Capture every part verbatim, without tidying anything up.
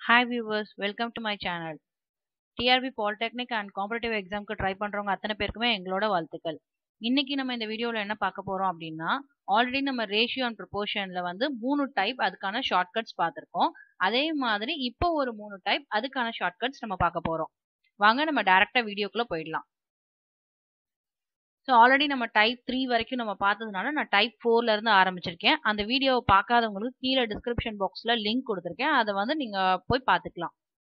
Hi viewers, welcome to my channel. T R B Polytechnic and Competitive Exam க்கு try பண்றவங்க அத்தனை பேருக்குமே எங்களோட வாழ்த்துக்கள். இன்னைக்கு நம்ம இந்த வீடியோல என்ன பார்க்க போறோம் அப்படின்னா, ஆல்ரெடி நம்ம ரேஷியோ அண்ட் ப்ரொபோர்ஷன்ல வந்து மூணு டைப் அதுக்கான ஷார்ட்கட்ஸ் பார்த்திருக்கோம். அதே மாதிரி இப்போ ஒரு மூணு டைப் அதுக்கான ஷார்ட்கட்ஸ் நம்ம பார்க்க போறோம். வாங்க நம்ம டைரக்டா வீடியோக்குள்ள போயிடலாம். ஸோ ஆல்ரெடி நம்ம டைப் த்ரீ வரைக்கும் நம்ம பார்த்ததுனால நான் டைப் ஃபோர்ல இருந்து ஆரம்பிச்சிருக்கேன். அந்த வீடியோவை பார்க்காதவங்களுக்கு கீழே டிஸ்கிரிப்ஷன் பாக்ஸ்ல லிங்க் கொடுத்துருக்கேன். அதை வந்து நீங்க போய் பார்த்துக்கலாம்.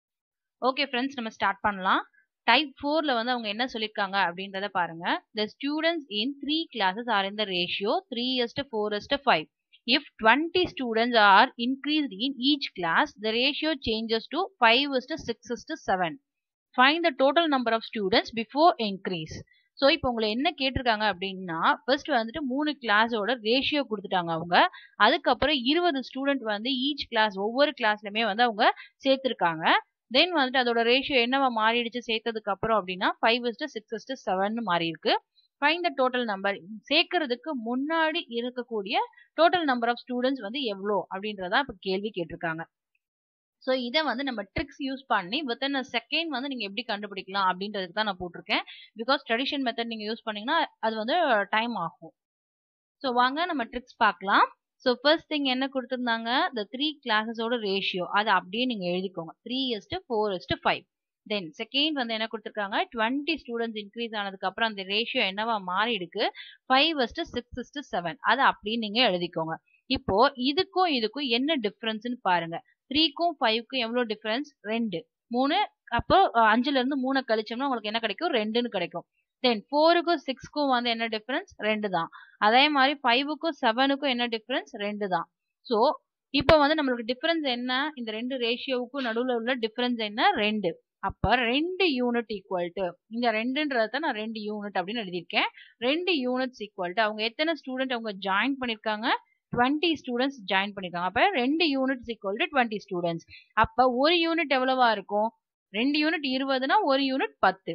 ஓகே ஃப்ரெண்ட்ஸ், நம்ம ஸ்டார்ட் பண்ணலாம். டைப் ஃபோர்ல வந்து அவங்க என்ன சொல்லியிருக்காங்க அப்படின்றத பாருங்க. The students in three classes are in the ratio three is to four is to five. If twenty students are increased in each class, the ratio changes to five is to six is to seven. Find the total number of students before increase. So இப்போ உங்களை என்ன கேட்டிருக்காங்க அப்படின்னா, first வந்துட்டு மூணு கிளாஸோட ratio கொடுத்துட்டாங்க அவங்க. அதுக்கப்புறம் இருபது ஸ்டூடெண்ட் வந்து ஈச் கிளாஸ் ஒவ்வொரு கிளாஸ்லயுமே வந்து அவங்க சேர்த்திருக்காங்க. தென் வந்துட்டு அதோட ரேஷியோ என்னவா மாறிடுச்சு சேர்த்ததுக்கு அப்புறம் அப்படின்னா five is to six is to seven மாறி இருக்கு. Find the total number. சேர்க்கறதுக்கு முன்னாடி இருக்கக்கூடிய டோட்டல் நம்பர் ஆஃப் ஸ்டூடெண்ட்ஸ் வந்து எவ்வளோ அப்படின்றதா இப்போ கேள்வி கேட்டிருக்காங்க. ஸோ இதை வந்து நம்ம ட்ரிக்ஸ் யூஸ் பண்ணி வித்தின் அ செகண்ட் வந்து நீங்கள் எப்படி கண்டுபிடிக்கலாம் அப்படின்றதுக்கு தான் நான் போட்டிருக்கேன். பிகாஸ் ட்ரெடிஷன் மெத்தட் நீங்கள் யூஸ் பண்ணீங்கன்னா அது வந்து டைம் ஆகும். ஸோ வாங்க நம்ம ட்ரிக்ஸ் பார்க்கலாம். ஸோ ஃபர்ஸ்ட் திங் என்ன கொடுத்துருந்தாங்க, இந்த த்ரீ கிளாஸஸோட ரேஷியோ அதை அப்படியே நீங்கள் எழுதிக்கோங்க. Three is to four is to five. Then second வந்து என்ன கொடுத்துருக்காங்க, டுவெண்ட்டி ஸ்டூடெண்ட்ஸ் இன்க்ரீஸ் ஆனதுக்கு அப்புறம் அந்த ரேஷியோ என்னவா மாறி இருக்கு, five is to six is to seven. அதை அப்படியே நீங்க எழுதிக்கோங்க. இப்போ இதுக்கும் இதுக்கும் என்ன டிஃபரன்ஸ்னு பாருங்க. த்ரீக்கும் ஃபைவ்க்கும் எவ்வளோ டிஃபரன்ஸ், ரெண்டு. மூணு அப்போ அஞ்சுல இருந்து மூணு கழிச்சோம்னா உங்களுக்கு என்ன கிடைக்கும், ரெண்டுன்னு கிடைக்கும். தென் ஃபோருக்கும் சிக்ஸ்க்கும் வந்து என்ன டிஃபரன்ஸ், ரெண்டு தான். அதே மாதிரி ஃபைவுக்கும் செவனுக்கும் என்ன டிஃபரன்ஸ், ரெண்டு தான். ஸோ இப்போ வந்து நம்மளுக்கு டிஃபரன்ஸ் என்ன, இந்த ரெண்டு ரேஷியோவுக்கும் நடுவில் உள்ள டிஃபரன்ஸ் என்ன, ரெண்டு. அப்ப ரெண்டு யூனிட் ஈக்குவல் டு, இங்க ரெண்டுன்றத நான் ரெண்டு யூனிட் அப்படின்னு எழுதியிருக்கேன். ரெண்டு யூனிட்ஸ் ஈக்குவல் டு அவங்க எத்தனை ஸ்டூடெண்ட் அவங்க ஜாயின் பண்ணிருக்காங்க, டுவெண்ட்டி ஸ்டூடெண்ட்ஸ் ஜாயின் பண்ணிருக்காங்க. அப்ப ரெண்டு units equal to twenty students. அப்ப ஒரு யூனிட் எவ்வளவா இருக்கும், ரெண்டு யூனிட் இருபதுனா ஒரு யூனிட் பத்து.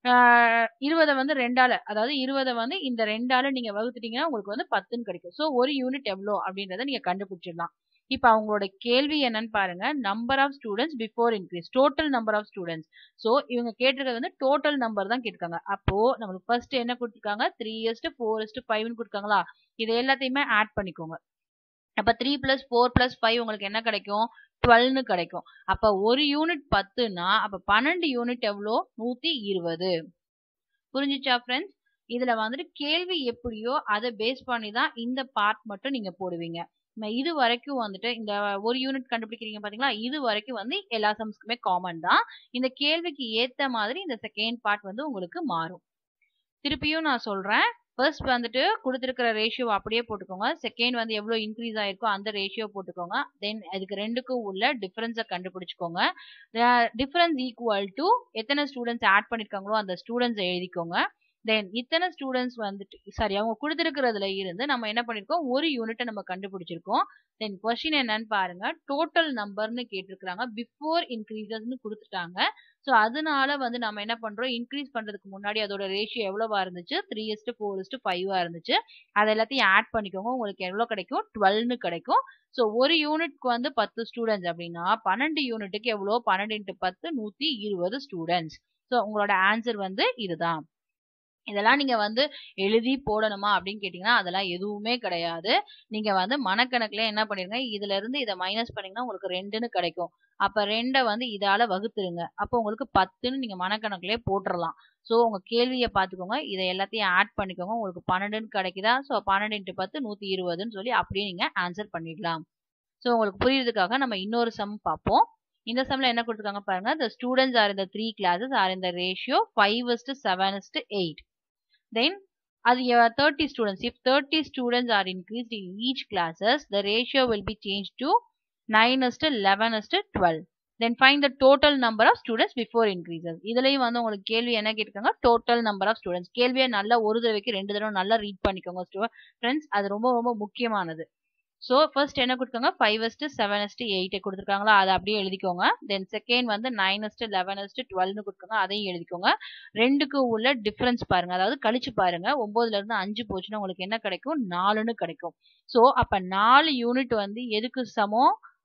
இருபதை வந்து ரெண்டால, அதாவது இருபதை வந்து இந்த ரெண்டால நீங்க வகுத்துட்டீங்கன்னா உங்களுக்கு வந்து பத்துன்னு கிடைக்கும். ஸோ ஒரு யூனிட் எவ்வளோ அப்படின்றத நீங்க கண்டுபிடிச்சிடலாம். இப்ப அவங்களோட கேள்வி என்னன்னு பாருங்க, number of students before increase, total number of students. So இவங்க கேட்டிருக்கிறது வந்து டோட்டல் நம்பர் தான் கேட்டிருக்காங்க. அப்போ நம்மளுக்கு ஃபர்ஸ்ட் என்ன கொடுத்துருக்காங்க, த்ரீ இஸ்டு ஃபோர் இஸ்டு ஃபைவ்னு கொடுத்துருக்காங்களா, இது எல்லாத்தையுமே ஆட் பண்ணிக்கோங்க. அப்ப three plus four plus five உங்களுக்கு என்ன கிடைக்கும், டுவெல்னு கிடைக்கும். அப்ப ஒரு யூனிட் பத்துனா அப்ப பன்னெண்டு யூனிட் எவ்வளோ, நூத்தி இருபது. புரிஞ்சுச்சா ஃப்ரெண்ட்ஸ்? இதுல வந்துட்டு கேள்வி எப்படியோ அதை பேஸ் பண்ணி தான் இந்த பார்ட் மட்டும் நீங்க போடுவீங்க. இது வரைக்கும் வந்துட்டு இந்த ஒரு யூனிட் கண்டுபிடிக்கிறீங்க பாத்தீங்களா, இது வரைக்கும் வந்து எல்லா சம்ஸ்க்குமே காமன் தான். இந்த கேள்விக்கு ஏத்த மாதிரி இந்த செகண்ட் பார்ட் வந்து உங்களுக்கு மாறும். திருப்பியும் நான் சொல்றேன், ஃபர்ஸ்ட் வந்துட்டு கொடுத்துருக்கிற ரேஷியோ அப்படியே போட்டுக்கோங்க. செகண்ட் வந்து எவ்வளோ இன்க்ரீஸ் ஆயிருக்கோ அந்த ரேஷியோ போட்டுக்கோங்க. தென் அதுக்கு ரெண்டுக்கும் உள்ள டிஃபரன்ஸை கண்டுபிடிச்சுக்கோங்க. டிஃபரன்ஸ் ஈக்குவல் டு எத்தனை ஸ்டூடெண்ட்ஸ் ஆட் பண்ணிருக்காங்களோ அந்த ஸ்டூடெண்ட்ஸ் எழுதிக்கோங்க. தென் இத்தனை ஸ்டூடெண்ட்ஸ் வந்துட்டு சாரி அவங்க கொடுத்துருக்கிறதுல இருந்து நம்ம என்ன பண்ணிருக்கோம், ஒரு யூனிட்டை நம்ம கண்டுபிடிச்சிருக்கோம். தென் கொஸ்டின் என்னன்னு பாருங்க, டோட்டல் நம்பர்னு கேட்டிருக்கிறாங்க, பிஃபோர் இன்க்ரீசஸ்னு கொடுத்துட்டாங்க. ஸோ அதனால வந்து நம்ம என்ன பண்றோம், இன்க்ரீஸ் பண்றதுக்கு முன்னாடி அதோட ரேஷியோ எவ்வளவா இருந்துச்சு, த்ரீ இஸ்டு ஃபோர் இஸ்டு ஃபைவா இருந்துச்சு. அது எல்லாத்தையும் ஆட் பண்ணிக்கோங்க. உங்களுக்கு எவ்வளவு கிடைக்கும், டுவெல்னு கிடைக்கும். ஸோ ஒரு யூனிட்க்கு வந்து பத்து ஸ்டூடெண்ட்ஸ் அப்படின்னா பன்னெண்டு யூனிட்டுக்கு எவ்வளோ, பன்னெண்டு இன்ட்டு பத்து நூத்தி இருபது ஸ்டூடெண்ட்ஸ். ஸோ உங்களோட ஆன்சர் வந்து இதுதான். இதெல்லாம் நீங்க வந்து எழுதி போடணுமா அப்படின்னு கேட்டீங்கன்னா அதெல்லாம் எதுவுமே கிடையாது. நீங்க வந்து மனக்கணக்குல என்ன பண்ணிருங்க, இதுல இருந்து இதை மைனஸ் பண்ணீங்கன்னா உங்களுக்கு ரெண்டுன்னு கிடைக்கும். அப்ப ரெண்டை வந்து இதால வகுத்துருங்க. அப்போ உங்களுக்கு பத்துன்னு நீங்க மனக்கணக்குலயே போட்டுடலாம். ஸோ உங்க கேள்வியை பார்த்துக்கோங்க, இதை எல்லாத்தையும் ஆட் பண்ணிக்கோங்க. உங்களுக்கு பன்னெண்டுன்னு கிடைக்குதா, ஸோ பன்னெண்டு இன்ட்டு பத்து நூத்தி இருபதுன்னு சொல்லி அப்படியே நீங்க ஆன்சர் பண்ணிடலாம். ஸோ உங்களுக்கு புரியுறதுக்காக நம்ம இன்னொரு சம் பார்ப்போம். இந்த சம்ல என்ன கொடுத்துருக்காங்க பாருங்க, the students are in the three classes are in the ratio five is to seven is to eight. Then அது thirty students. If thirty students are increased in each classes, the ratio will be changed to nine is to eleven is to twelve. Then find the total number of students before increases. இதுலயும் வந்து உங்களுக்கு கேள்வி என்ன கேட்டிருக்காங்க, total number of students. கேள்வியை நல்லா ஒரு தடவைக்கு ரெண்டு தடவை நல்லா ரீட் பண்ணிக்கோங்க ஃப்ரெண்ட்ஸ், அது ரொம்ப ரொம்ப முக்கியமானது. ஸோ ஃபர்ஸ்ட் என்ன கொடுத்தாங்க, five is to seven is to eight கொடுத்துருக்காங்களா, அதை அப்படியே எழுதிக்கோங்க. தென் செகண்ட் வந்து நைன் இஸ்டு லெவன் இஸ்டு டுவெல்னு கொடுத்துருக்காங்க, அதையும் எழுதிக்கோங்க. ரெண்டுக்கு உள்ள டிஃபரன்ஸ் பாருங்க, அதாவது கழிச்சு பாருங்க. ஒன்பதுல இருந்து அஞ்சு போச்சுன்னா உங்களுக்கு என்ன கிடைக்கும், நாலுன்னு கிடைக்கும். ஸோ அப்ப நாலு யூனிட் வந்து எதுக்கு சமம்,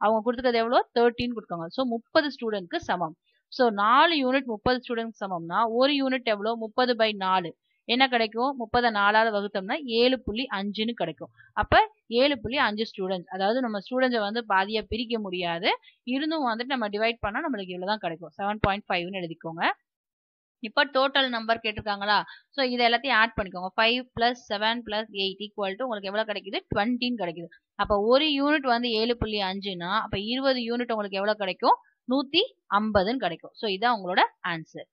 அவங்க கொடுத்துக்கிறது எவ்வளோ தேர்ட்டின் கொடுக்காங்க. ஸோ முப்பது ஸ்டூடெண்ட்க்கு சமம். ஸோ நாலு யூனிட் முப்பது ஸ்டூடெண்ட் சமம்னா ஒரு யூனிட் எவ்வளோ முப்பது பை நாலு என்ன கிடைக்கும்? முப்பதை நாலாவது வகுத்தோம்னா ஏழு புள்ளி அஞ்சுன்னு கிடைக்கும். அப்ப ஏழு புள்ளி அஞ்சு ஸ்டூடெண்ட்ஸ், அதாவது நம்ம ஸ்டூடெண்ட்ஸை வந்து பாதியா பிரிக்க முடியாது, இருந்தும் வந்துட்டு நம்ம டிவைட் பண்ணா நம்மளுக்கு இவ்வளவுதான் கிடைக்கும். செவன் பாயிண்ட் ஃபைவ்னு எழுதிக்கோங்க. இப்போ டோட்டல் நம்பர் கேட்டிருக்காங்களா? ஸோ இதை எல்லாத்தையும் ஆட் பண்ணிக்கோங்க. Five plus seven plus eight equal to உங்களுக்கு எவ்வளவு கிடைக்குது? டுவெண்ட்டின்னு கிடைக்குது. அப்போ ஒரு யூனிட் வந்து ஏழு புள்ளி அஞ்சுனா அப்ப இருபது யூனிட் உங்களுக்கு எவ்வளவு கிடைக்கும்? நூத்தி ஐம்பதுன்னு கிடைக்கும். ஸோ இதான் உங்களோட answer.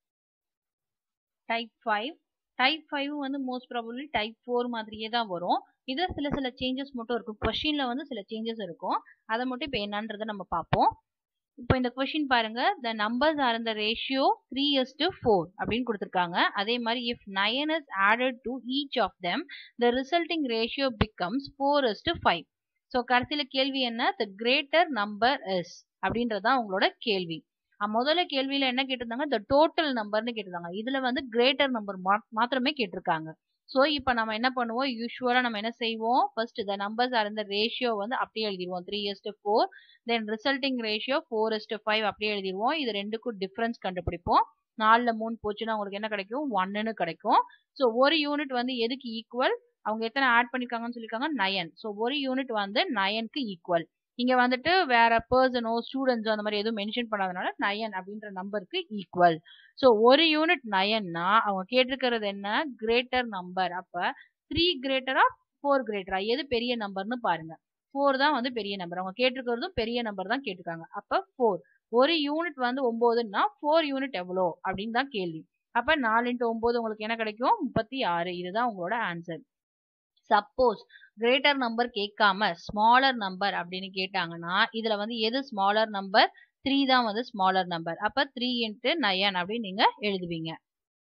Type five type five வந்து மோஸ்ட் ப்ராபபிளி டைப் ஃபோர் மாதிரியே தான் வரும். இதுல சில சில சேஞ்சஸ் மட்டும் இருக்கும். கொஸ்டின்ல வந்து சில சேஞ்சஸ் இருக்கும். அதை மட்டும் இப்போ என்னன்றதை நம்ம பார்ப்போம். இப்போ இந்த கொஸ்டின் பாருங்க, the numbers are in the ratio three is to four அப்படின்னு கொடுத்திருக்காங்க. அதே மாதிரி if nine is added to each of them the resulting ratio becomes four is to five. So கடைசியில கேள்வி என்ன? the greater number is அப்படின்றதான் உங்களோட கேள்வி. முதல்ல கேள்வியில என்ன கேட்டிருந்தாங்க? the total numberன்னு கேட்டிருந்தாங்க. இதுல வந்து greater number மாத்திரமே கேட்டிருக்காங்க. ஸோ இப்போ நம்ம என்ன பண்ணுவோம்? யூஸ்வலா நம்ம என்ன செய்வோம்? First the numbers are in the ratio வந்து அப்படியே எழுதிடுவோம். three is to four. Then resulting ratio four is to five அப்படியே எழுதிடுவோம். இது ரெண்டுக்கும் டிஃபரன்ஸ் கண்டுபிடிப்போம். நாலுல மூணு போச்சுன்னா உங்களுக்கு என்ன கிடைக்கும்? ஒன்னு கிடைக்கும். ஸோ ஒரு யூனிட் வந்து எதுக்கு ஈக்குவல்? அவங்க எத்தனை ஆட் பண்ணிருக்காங்கன்னு சொல்லியிருக்காங்க? நயன். ஸோ ஒரு யூனிட் வந்து நயனுக்கு ஈக்குவல். இங்க வந்துட்டு வேற பர்சனோ ஸ்டூடெண்ட்ஸோ அந்த மாதிரி எதுவும் மென்ஷன் பண்ணாதனால நயன் அப்படின்ற நம்பருக்கு ஈக்குவல். ஸோ ஒரு யூனிட் நயன்னா அவங்க கேட்டிருக்கிறது என்ன? Greater number. அப்ப த்ரீ கிரேட்டரா ஃபோர் கிரேட்டரா? எது பெரிய நம்பர்னு பாருங்க. ஃபோர் தான் வந்து பெரிய நம்பர். அவங்க கேட்டிருக்கிறதும் பெரிய நம்பர் தான் கேட்டிருக்காங்க. அப்ப ஃபோர். ஒரு யூனிட் வந்து ஒன்பதுன்னா ஃபோர் யூனிட் எவ்வளோ அப்படின்னு தான் கேள்வி. அப்ப நாலு இன்ட்டு ஒன்பது உங்களுக்கு என்ன கிடைக்கும்? முப்பத்தி ஆறு. இதுதான் உங்களோட ஆன்சர். சப்போஸ் கிரேட்டர் நம்பர் கேட்காம ஸ்மாலர் நம்பர் அப்படின்னு கேட்டாங்கன்னா இதுல வந்து எது ஸ்மாலர் நம்பர்? த்ரீ தான் வந்து ஸ்மாலர் நம்பர். அப்ப த்ரீ இன்ட்டு நயன் அப்படின்னு நீங்க எழுதுவீங்க.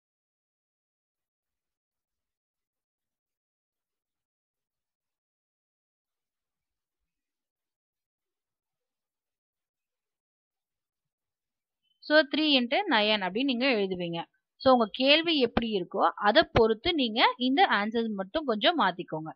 ஸோ த்ரீ இன்ட்டு நயன் அப்படின்னு நீங்க எழுதுவீங்க. ஸோ உங்க கேள்வி எப்படி இருக்கோ அதை பொறுத்து நீங்க இந்த ஆன்சர்ஸ் மட்டும் கொஞ்சம் மாத்திக்கோங்க.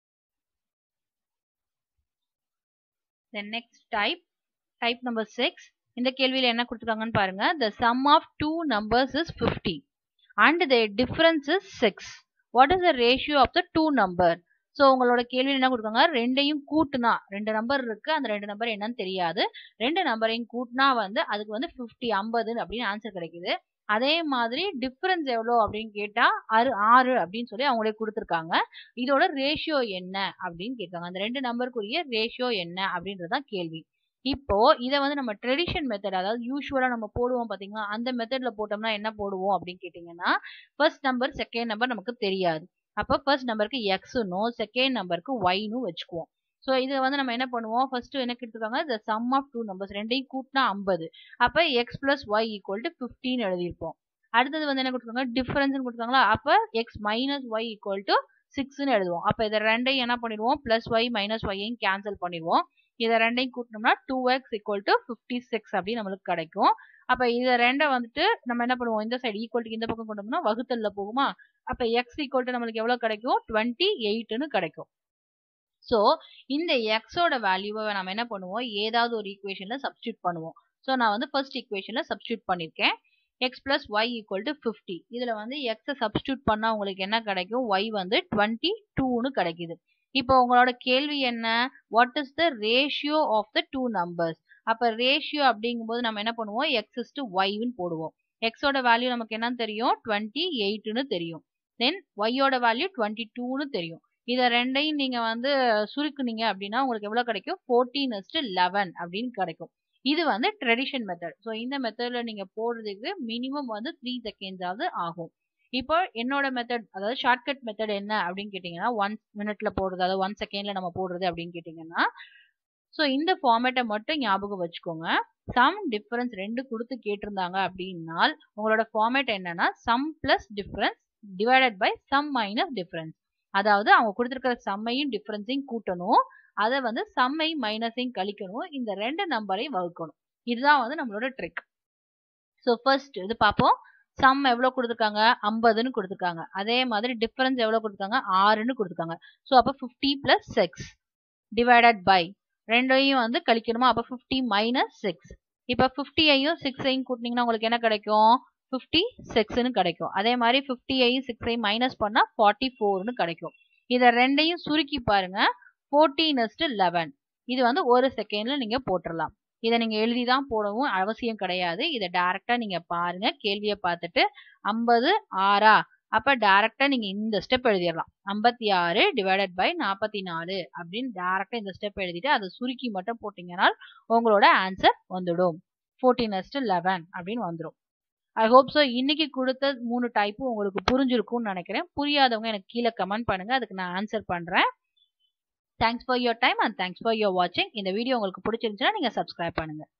The next type, type number six. இந்த கேள்வியில என்ன கொடுத்திருக்காங்கன்னு பாருங்க. The sum of two numbers is fifty and the difference is six. What is the ratio of the two number? So உங்களோட கேள்வியில் என்ன கொடுக்காங்க? ரெண்டையும் கூட்டுனா, ரெண்டு நம்பர் இருக்கு, அந்த ரெண்டு நம்பர் என்னன்னு தெரியாது, ரெண்டு நம்பரையும் கூட்டினா வந்து அதுக்கு வந்து ஃபிஃப்டி ஐம்பது அப்படின்னு ஆன்சர் கிடைக்குது. அதே மாதிரி டிஃபரன்ஸ் எவ்வளோ அப்படின்னு கேட்டா ஆறு ஆறு அப்படின்னு சொல்லி அவங்களே கொடுத்துருக்காங்க. இதோட ரேஷியோ என்ன அப்படின்னு கேட்காங்க. அந்த ரெண்டு நம்பருக்குரிய ரேஷியோ என்ன அப்படின்றதான் கேள்வி. இப்போ இதை வந்து நம்ம ட்ரெடிஷன் மெத்தட், அதாவது யூஸ்வலா நம்ம போடுவோம் பாத்தீங்களா, அந்த மெத்தட்ல போட்டோம்னா என்ன போடுவோம் அப்படின்னு கேட்டீங்கன்னா ஃபர்ஸ்ட் நம்பர் செகண்ட் நம்பர் நமக்கு தெரியாது. அப்ப ஃபர்ஸ்ட் நம்பருக்கு எக்ஸ்னும் செகண்ட் நம்பருக்கு ஒய்னும் வச்சுக்குவோம். ஸோ இதை வந்து நம்ம என்ன பண்ணுவோம்? ஃபர்ஸ்ட் என்ன கேட்டிருக்காங்க? the sum of two numbers, ரெண்டையும் கூட்டினா ஐம்பது. அப்ப x plus y equal to ஃபிஃப்டின் எழுதியிருப்போம். அடுத்தது வந்து என்ன கொடுத்துருக்காங்க? டிஃபரன்ஸ் கொடுத்துருக்காங்களா? அப்ப x minus y equal to சிக்ஸ்ன்னு எழுதுவோம். அப்ப இதை ரெண்டையும் என்ன பண்ணிடுவோம்? பிளஸ் ஒய் மைனஸ் ஒய்யையும் கேன்சல் பண்ணிடுவோம். இதை ரெண்டையும் கூட்டினோம்னா two x equal to fifty six அப்படின்னு நம்மளுக்கு கிடைக்கும். அப்ப இதை ரெண்டை வந்துட்டு நம்ம என்ன பண்ணுவோம்? இந்த சைடு ஈக்குவல் டு இந்த பக்கம் கொண்டோம்னா வகுத்தல்ல போகுமா? அப்ப எக்ஸ் ஈக்குவல் டு நம்மளுக்கு எவ்வளவு கிடைக்கும்? டுவெண்ட்டி எயிட்னு கிடைக்கும். ஸோ இந்த எக்ஸோட வேல்யூவை நம்ம என்ன பண்ணுவோம்? ஏதாவது ஒரு ஈக்குவேஷன்ல சப்ஸ்டியூட் பண்ணுவோம். ஸோ நான் வந்து ஃபர்ஸ்ட் ஈக்குவேஷன்ல சப்ஸ்டியூட் பண்ணிருக்கேன். X plus y equal to fifty. இதுல வந்து எக்ஸை சப்ஸ்டியூட் பண்ணா உங்களுக்கு என்ன கிடைக்கும்? ஒய் வந்து டுவெண்ட்டி டூன்னு கிடைக்குது. இப்போ உங்களோட கேள்வி என்ன? What is the ratio of the two numbers? அப்ப ரேஷியோ அப்படிங்கும்போது நம்ம என்ன பண்ணுவோம்? எக்ஸ் இஸ் டு ஒய்ன்னு போடுவோம். எக்ஸோட வேல்யூ நமக்கு என்னன்னு தெரியும்? டுவெண்ட்டி எயிட்னு தெரியும். தென் ஒய்யோட வேல்யூ டுவெண்ட்டி டூன்னு தெரியும். இதை ரெண்டையும் நீங்க வந்து சுருக்குனீங்க அப்படின்னா உங்களுக்கு எவ்வளவு கிடைக்கும்? ஃபோர்டீன் இஸ்டு லெவன் அப்படின்னு கிடைக்கும். இது வந்து ட்ரெடிஷன் மெத்தட். ஸோ இந்த மெத்தட்ல நீங்க போடுறதுக்கு மினிமம் வந்து த்ரீ செகண்ட்ஸ் ஆகுது ஆகும். இப்போ என்னோட மெத்தட், அதாவது ஷார்ட்கட் மெத்தட் என்ன அப்படின்னு கேட்டீங்கன்னா ஒன் மினிட்ல போடுறது, அதாவது ஒன் செகண்ட்ல நம்ம போடுறது அப்படின்னு கேட்டீங்கன்னா ஸோ இந்த ஃபார்மேட்டை மட்டும் ஞாபகம் வச்சுக்கோங்க. சம் டிஃபரன்ஸ் ரெண்டு கொடுத்து கேட்டிருந்தாங்க அப்படின்னா உங்களோட ஃபார்மேட் என்னன்னா sum plus difference divided by sum minus difference. அதாவது அவங்க கொடுத்துருக்கிற சம்மையும் டிஃபரன்ஸையும் கூட்டணும், அதை வந்து சம்மை மைனஸையும் கழிக்கணும், இந்த ரெண்டு நம்பரையும் வகுக்கணும். இதுதான் வந்து நம்மளோட ட்ரிக். ஸோ ஃபர்ஸ்ட் இது பார்ப்போம். சம் எவ்வளவு கொடுத்துருக்காங்க? ஐம்பதுன்னு கொடுத்துருக்காங்க. அதே மாதிரி டிஃபரன்ஸ் எவ்வளவு கொடுத்துருக்காங்க? ஆறுன்னு கொடுத்துருக்காங்க. ஸோ அப்போ fifty plus six divided by ரெண்டையும் வந்து கழிக்கணுமா? அப்போ ஃபிஃப்டி மைனஸ் சிக்ஸ். இப்போ ஃபிஃப்டியையும் சிக்ஸையும் கூட்டினீங்கன்னா உங்களுக்கு என்ன கிடைக்கும்? ஃபிஃப்டி சிக்ஸ்னு கிடைக்கும். அதே மாதிரி ஃபிஃப்டியையும் சிக்ஸையும் மைனஸ் பண்ணால் ஃபார்ட்டி ஃபோர்னு கிடைக்கும். இதை ரெண்டையும் சுருக்கி பாருங்க. Fourteen is to eleven. இது வந்து ஒரு செகண்ட்ல நீங்க போட்டுடலாம். இதை நீங்க எழுதி தான் போடவும் அவசியம் கிடையாது. இதை டைரக்டா நீங்க பாருங்க. கேள்வியை பார்த்துட்டு ஐம்பது ஆறா, அப்ப டைரக்டா நீங்க இந்த ஸ்டெப் எழுதிடலாம். ஐம்பத்தி ஆறு டிவைடட் பை நாற்பத்தி நாலு அப்படின்னு டைரக்டா இந்த ஸ்டெப் எழுதிட்டு அதை சுருக்கி மட்டும் போட்டீங்கன்னா உங்களோட ஆன்சர் வந்துடும். ஃபோர்டீன் இஸ்டு லெவன் அப்படின்னு வந்துடும். ஐ ஹோப் ஸோ இன்னைக்கு கொடுத்த மூணு டைப்பும் உங்களுக்கு புரிஞ்சிருக்கும்னு நினைக்கிறேன். புரியாதவங்க எனக்கு கீழே கமெண்ட் பண்ணுங்க, அதுக்கு நான் ஆன்சர் பண்றேன். Thanks for your time and thanks for your வாட்சிங். இந்த வீடியோ உங்களுக்கு பிடிச்சிருந்துச்சுன்னா நீங்க சப்ஸ்கிரைப் பண்ணுங்க.